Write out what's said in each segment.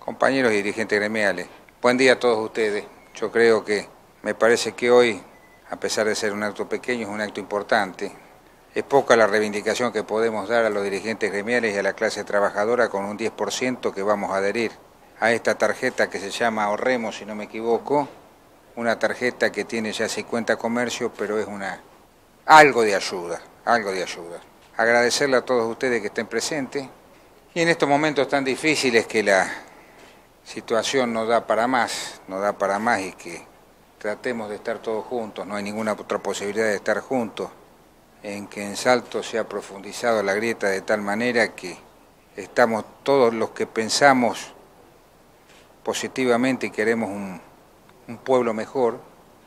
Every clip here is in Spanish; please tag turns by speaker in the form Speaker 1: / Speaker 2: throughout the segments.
Speaker 1: compañeros y dirigentes gremiales. Buen día a todos ustedes. Yo creo que me parece que hoy, a pesar de ser un acto pequeño, es un acto importante. Es poca la reivindicación que podemos dar a los dirigentes gremiales y a la clase trabajadora con un 10% que vamos a adherir a esta tarjeta que se llama Ahorremos, si no me equivoco, una tarjeta que tiene ya 50 comercios, pero es algo de ayuda. Agradecerle a todos ustedes que estén presentes y en estos momentos tan difíciles que la situación no da para más y que tratemos de estar todos juntos, no hay ninguna otra posibilidad de estar juntos, en que en Salto se ha profundizado la grieta de tal manera que estamos todos los que pensamos positivamente y queremos un pueblo mejor,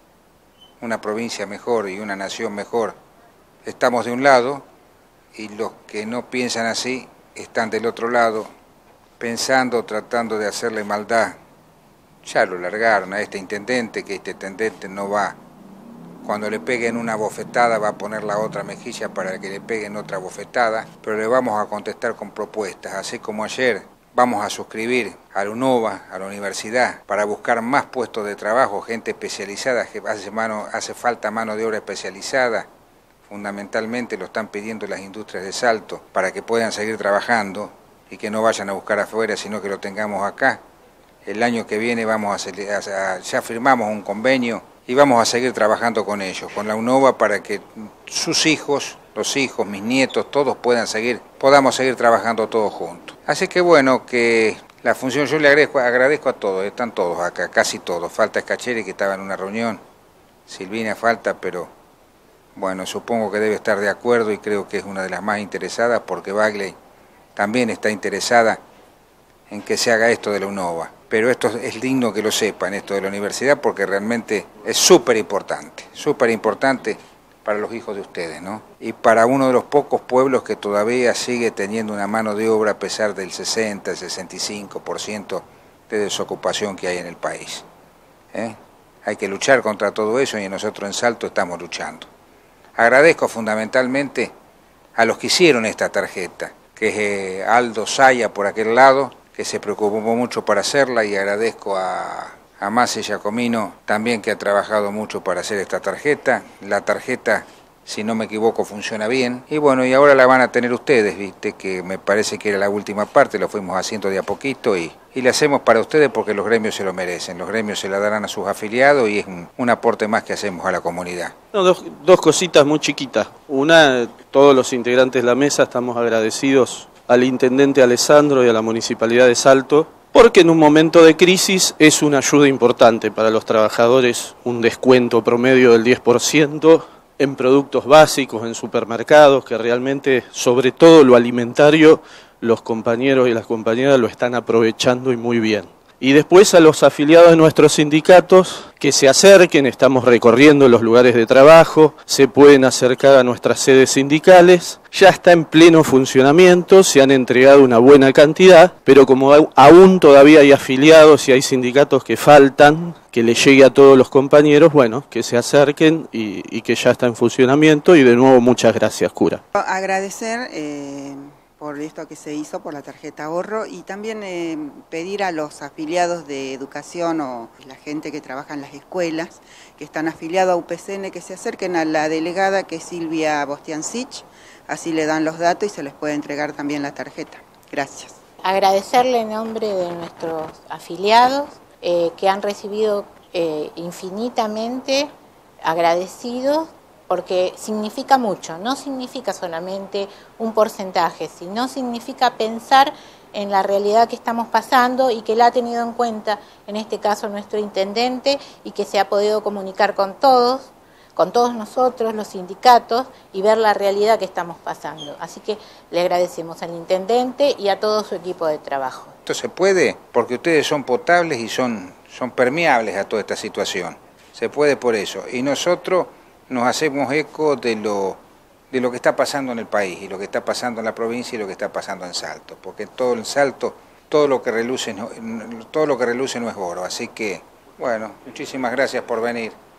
Speaker 1: una provincia mejor y una nación mejor, estamos de un lado y los que no piensan así están del otro lado, pensando, tratando de hacerle maldad. Ya lo largaron a este intendente, que este intendente no va, cuando le peguen una bofetada va a poner la otra mejilla para que le peguen otra bofetada, pero le vamos a contestar con propuestas, así como ayer vamos a suscribir a la UNOVA, a la universidad, para buscar más puestos de trabajo, gente especializada, que hace falta mano de obra especializada, fundamentalmente lo están pidiendo las industrias de Salto, para que puedan seguir trabajando y que no vayan a buscar afuera, sino que lo tengamos acá. El año que viene ya firmamos un convenio y vamos a seguir trabajando con ellos, con la UNOVA, para que sus hijos, los hijos, mis nietos, todos podamos seguir trabajando todos juntos. Así que bueno, que la función yo le agradezco a todos, están todos acá, casi todos. Falta Scacheri, que estaba en una reunión, Silvina falta, pero bueno, supongo que debe estar de acuerdo y creo que es una de las más interesadas, porque Bagley también está interesada en que se haga esto de la UNOVA. Pero esto es digno que lo sepan, esto de la universidad, porque realmente es súper importante para los hijos de ustedes, ¿no? Y para uno de los pocos pueblos que todavía sigue teniendo una mano de obra a pesar del 60, el 65% de desocupación que hay en el país. Hay que luchar contra todo eso y nosotros en Salto estamos luchando. Agradezco fundamentalmente a los que hicieron esta tarjeta, que es Aldo Saya por aquel lado, que se preocupó mucho para hacerla, y agradezco a Masi Giacomino también, que ha trabajado mucho para hacer esta tarjeta. La tarjeta, si no me equivoco, funciona bien. Y bueno, y ahora la van a tener ustedes, viste, que me parece que era la última parte, lo fuimos haciendo de a poquito y la hacemos para ustedes porque los gremios se lo merecen. Los gremios se la darán a sus afiliados y es un aporte más que hacemos a la comunidad.
Speaker 2: No, dos cositas muy chiquitas. Una, todos los integrantes de la mesa estamos agradecidos al intendente Alessandro y a la Municipalidad de Salto, porque en un momento de crisis es una ayuda importante para los trabajadores, un descuento promedio del 10% en productos básicos, en supermercados, que realmente, sobre todo lo alimentario, los compañeros y las compañeras lo están aprovechando y muy bien. Y después a los afiliados de nuestros sindicatos que se acerquen, estamos recorriendo los lugares de trabajo, se pueden acercar a nuestras sedes sindicales, ya está en pleno funcionamiento, se han entregado una buena cantidad, pero como aún todavía hay afiliados y hay sindicatos que faltan, que le llegue a todos los compañeros, bueno, que se acerquen y que ya está en funcionamiento, y de nuevo muchas gracias, cura.
Speaker 3: Agradecer por esto que se hizo, por la tarjeta ahorro, y también pedir a los afiliados de educación o la gente que trabaja en las escuelas, que están afiliados a UPCN, que se acerquen a la delegada, que es Silvia Bostiansich, así le dan los datos y se les puede entregar también la tarjeta. Gracias.
Speaker 4: Agradecerle en nombre de nuestros afiliados que han recibido infinitamente agradecidos, porque significa mucho, no significa solamente un porcentaje, sino significa pensar en la realidad que estamos pasando y que la ha tenido en cuenta, en este caso nuestro intendente, y que se ha podido comunicar con todos nosotros, los sindicatos, y ver la realidad que estamos pasando. Así que le agradecemos al intendente y a todo su equipo de trabajo.
Speaker 1: Esto se puede porque ustedes son potables y son permeables a toda esta situación. Se puede por eso. Y nosotros nos hacemos eco de lo que está pasando en el país y lo que está pasando en la provincia y lo que está pasando en Salto, porque todo en Salto, todo lo que reluce no es oro. Así que, bueno, muchísimas gracias por venir.